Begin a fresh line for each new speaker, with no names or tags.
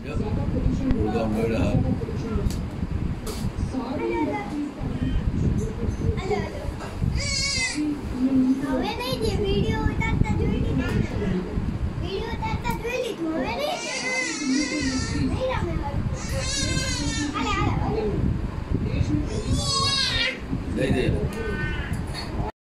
गुड़गांव नोएडा
હવે નહીં જે વિડિયો ઉતારતા જોઈ લીધા વિડિયો ઉતારતા જોઈ લીધું હવે નહીં રમે હાલે હાલે
દઈ દે